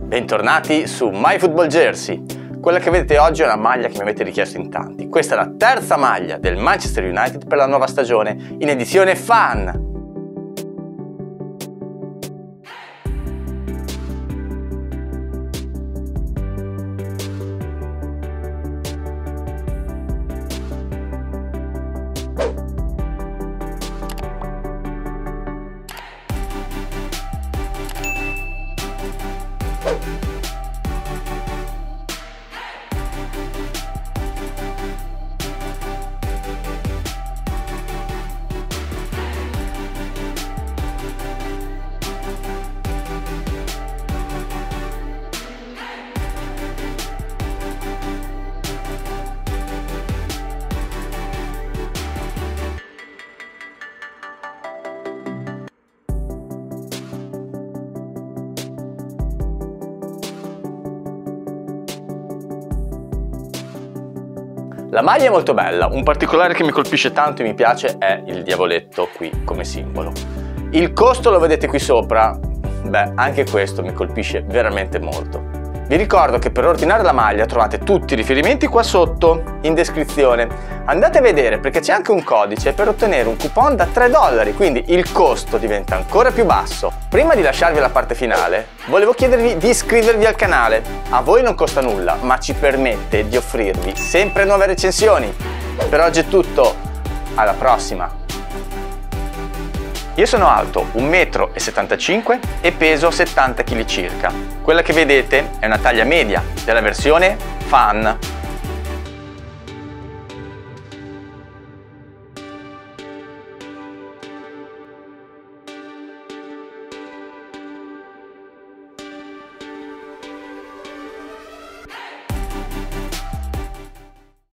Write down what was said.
Bentornati su MyFootballJersey. Quella che vedete oggi è una maglia che mi avete richiesto in tanti. Questa è la terza maglia del Manchester United per la nuova stagione in edizione Fan. La maglia è molto bella, un particolare che mi colpisce tanto e mi piace è il diavoletto qui come simbolo. Il costo lo vedete qui sopra, beh anche questo mi colpisce veramente molto. Vi ricordo che per ordinare la maglia trovate tutti i riferimenti qua sotto in descrizione. Andate a vedere perché c'è anche un codice per ottenere un coupon da $3, quindi il costo diventa ancora più basso. Prima di lasciarvi la parte finale, volevo chiedervi di iscrivervi al canale. A voi non costa nulla, ma ci permette di offrirvi sempre nuove recensioni. Per oggi è tutto, alla prossima! Io sono alto 1,75 m e peso 70 kg circa. Quella che vedete è una taglia media della versione Fan.